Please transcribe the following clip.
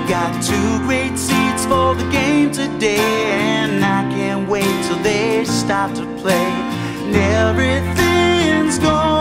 got two great seats for the game today, and I can't wait till they start to play. And everything's gone